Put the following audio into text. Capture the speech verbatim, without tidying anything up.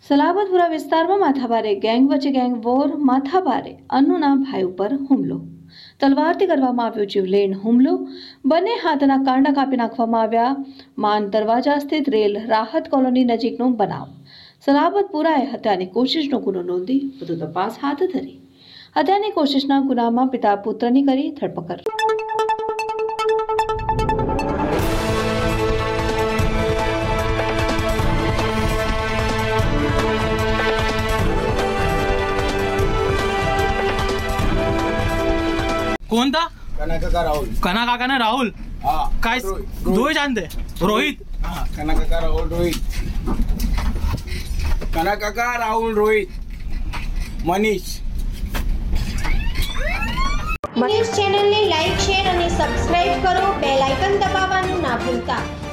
સલાબતપુરા વિસ્તારમાં માથાભારે ગેંગ વચ્ચે ગેંગ વોર. માથાભારે અન્નુના ભાઈ ઉપર હુમલો. તલવારથી કરવામાં આવ્યો જીવલેણ હુમલો. બંને હાથના કાંડા કાપી નાખવામાં આવ્યા. માન દરવાજા સ્થિત રેલ રાહત કોલોની નજીકનો બનાવ. સલાબતપુરાએ હત્યાની કોશિશનો ગુનો નોંધી વધુ તપાસ હાથ ધરી. હત્યાની કોશિશના ગુનામાં પિતા પુત્રની કરી ધરપકડ. कौन था? कना काका राहुल। कना काका ने राहुल। हाँ काय दो ही जानते? रोहित। हाँ कना काका राहुल रोहित। कना काका राहुल रोहित मनीष। મનીષ ચેનલને લાઈક શેર અને સબસ્ક્રાઇબ કરો. બેલ આઇકન દબાવવાનું ના ભૂલતા.